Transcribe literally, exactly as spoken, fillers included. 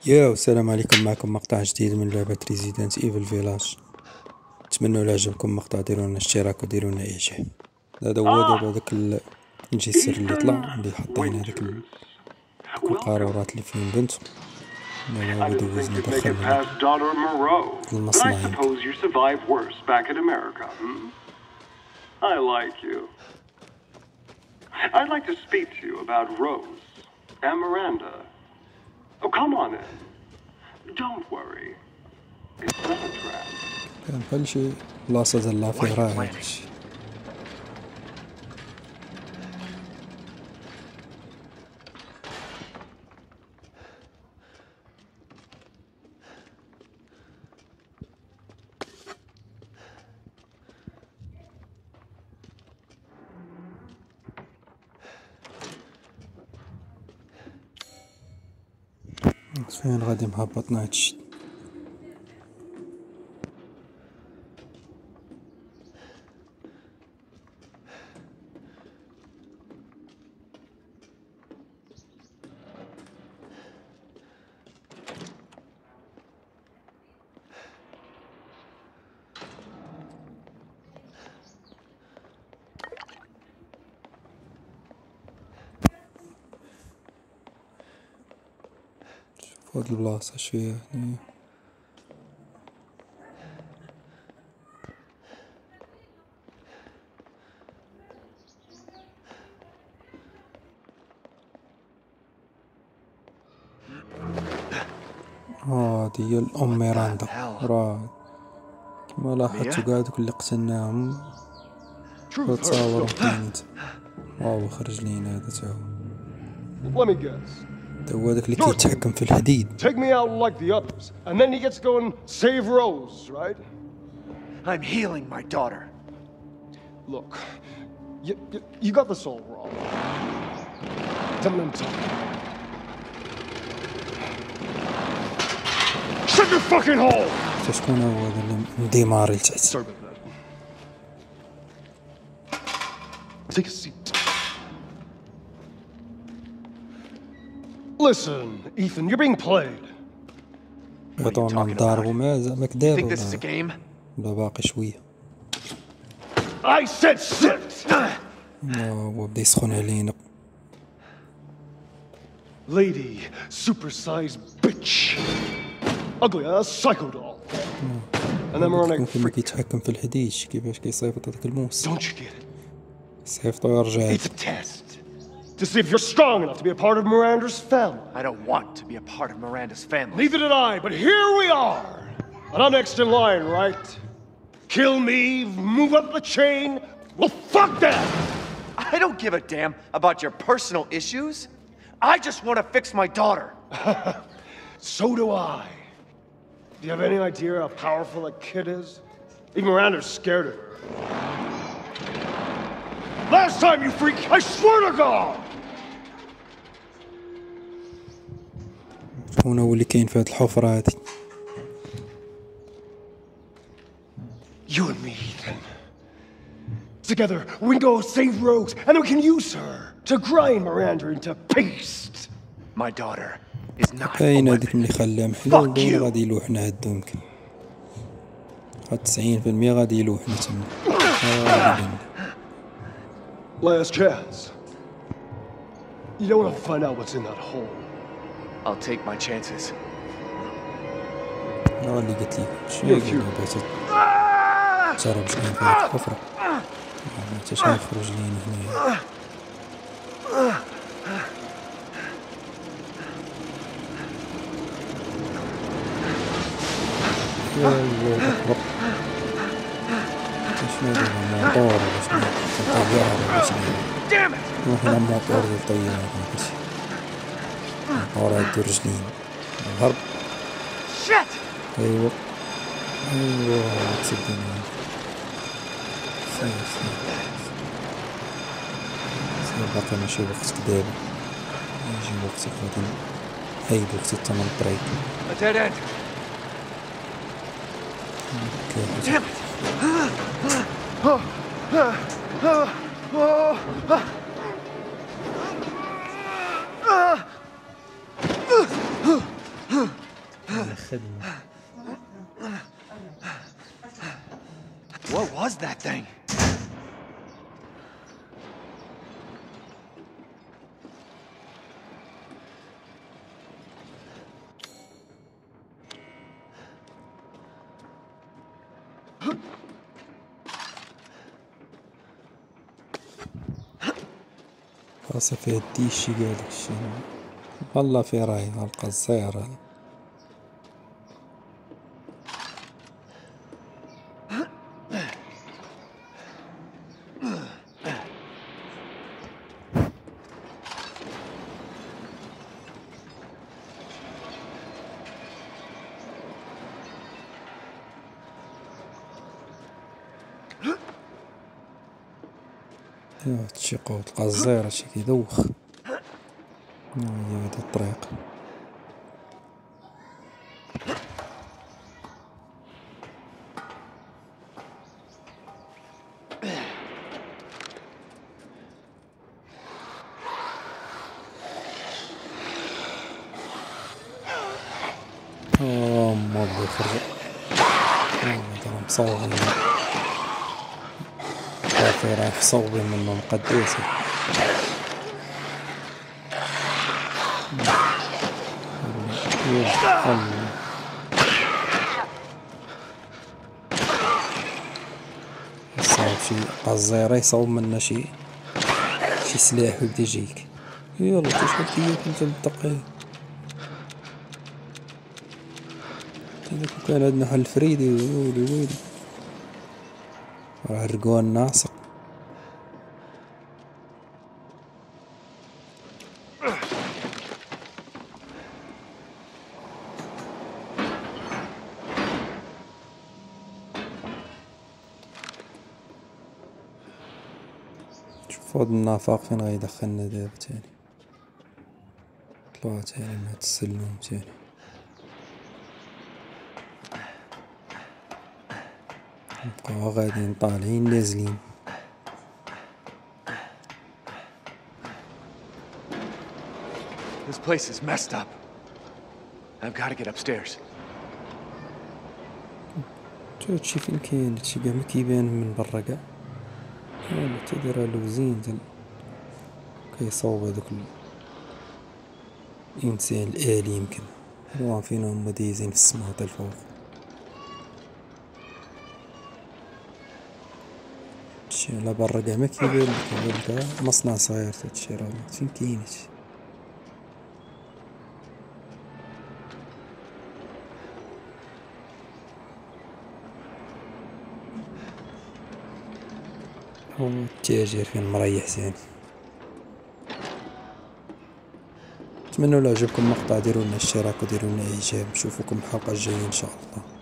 يا السلام عليكم، معكم مقطع جديد من لعبة ريزيدنت ايفل فيلاج. نتمنى لو عجبكم المقطع ديروا لنا اشتراك وديروا لنا اعجاب. هذا هو دابا داك ال- الجسر اللي طلع اللي حاطين هذاك ال- دوك القارورات اللي فيهم بنت. دابا هو دوزنا دخلنا المصنع يمكن. I like you. I'd like to speak to you about Rose and Miranda. Oh, come on in. Don't worry. It's not a trap. كان بحال شي بلاصة ديال لافي راه هادشي. فين غادي مهبطنا هادشي. شوف هاد البلاصة اش فيها هنايا. اه هادي هي الأم ميراندا، راه كما لاحظتو كاع دوك اللي قتلناهم تصاورو كاينين. واو خرج لينا هذا تا هو. Let me guess. تا هو داك اللي كيتحكم في الحديد. Take me out like the others, and then he gets to go and save Rose, right? I'm healing my daughter. Look, you, you, you got this all wrong. Tell me I'm talking. Shut your fucking hole! تا شكون هو هذا اللي مديماري لتحت؟ Sorry about that. Take a seat. Listen, Ethan, you're being played. عطونا نضاربو معاه زعما كدابا Think this is a ولا game? ولا باقي شوية. I said sit! هو بدا يسخن علينا. Lady, supersized bitch. Ugly, a psycho doll. And then we're on a كيما freak. كيتحكم في الحديد كيفاش كيصيفط هذاك الموس Don't you get it? صيفطو يرجع. It's a test. To see if you're strong enough to be a part of Miranda's family. I don't want to be a part of Miranda's family. Neither did I, but here we are. And I'm next in line, right? Kill me, move up the chain. Well, fuck that! I don't give a damn about your personal issues. I just want to fix my daughter. So do I. Do you have any idea how powerful that kid is? Even Miranda's scared of her. Last time, you freak, I swear to God! شكون هو اللي كاين في هاد الحفرة هادي؟ You and me, Ethan. Together, we can go save Rose, and then we can use her to grind Miranda into paste. My daughter is not a كاين هاديك weapon. ملي خلاها محلول Fuck باين you. غادي يلوحنا هادو يمكن. هاد تسعين في المية غادي يلوحنا تما. آه، غادي Last chance. You don't want to find out what's in that hole. I'll take my chances. لا اللي قلت لك شنو قلت بغيتي تجرب شكون في هاد الحفرة. ما حتى شحال يخرج لينا هنايا. يا الله أكبر. شنو هذا الموطور ولا شنو؟ الطيارة ولا شنو؟ Damn it! وحنا موطور ديال الطيارة هادشي. ورا هادو رجلين. الهرب. Shit! ايوا ايوا تسدينا. سير سير سير باقي ماشي وقتك دابا. يجي وقتك غادي نحيد وقت الثمن الطريق. A dead end. Damn it! خدمة. What was that thing? خاصة في الديشي قالك الشي والله في راي هالقصير هذا. يا تشي قوة القزيرة شي كيدوخ. هي هذا الطريق. اوه موظف يخرج. هذا مصوبين كافي رايح صوبين منه مقدسة. يصاوب شي قزيرة يصوب منا شي شي سلاح ويبدا يجيك. يلا تشحال فيك انت بالدقيق. هذاك كان عندنا حل فريدي ويلي ويلي راه رقوان ناصق. شوف هاد النافاق فين غيدخلنا دابا تاني. طلعو تاني من هاد السلم تاني. نبقاو غاديين طالعين نازلين. This place is messed up. I've got to get upstairs. هادشي فين كاين؟ هادشي كاع مكيبان من برا كاع. يلا تدير لوزين تال كيصوب هادوك الإنسان الآلي يمكن. هو فين هما دايزين في السما تا الفوق. هادشي على برا كاع مكيبان كيبان كاع مصنع صغير. هادشي راه فين كاين هادشي؟ هو التاجر فين مريح زين. نتمنى لو عجبكم المقطع ديروا لنا اشتراك وديروا لنا اعجاب. نشوفكم الحلقة الجاية ان شاء الله.